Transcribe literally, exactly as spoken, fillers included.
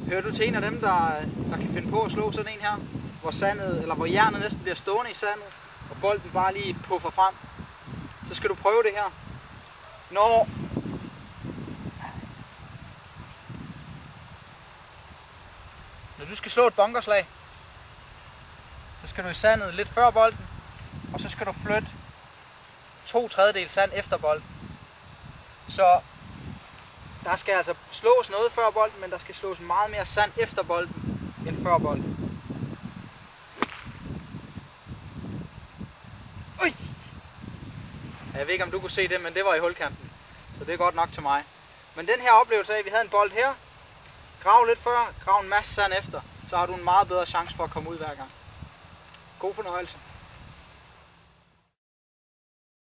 Hører du til en af dem, der, der kan finde på at slå sådan en her, hvor sandet, eller hvor jernet næsten bliver stående i sandet, og bolden bare lige puffer frem, så skal du prøve det her. Når Når du skal slå et bunkerslag, så skal du i sandet lidt før bolden, og så skal du flytte to tredjedel sand efter bolden. Så der skal altså slås noget før bolden, men der skal slås meget mere sand efter bolden end før bolden. Ui! Jeg ved ikke, om du kunne se det, men det var i hulkanten. Så det er godt nok til mig. Men den her oplevelse af, at vi havde en bold her, grav lidt før, grav en masse sand efter, så har du en meget bedre chance for at komme ud hver gang. God fornøjelse.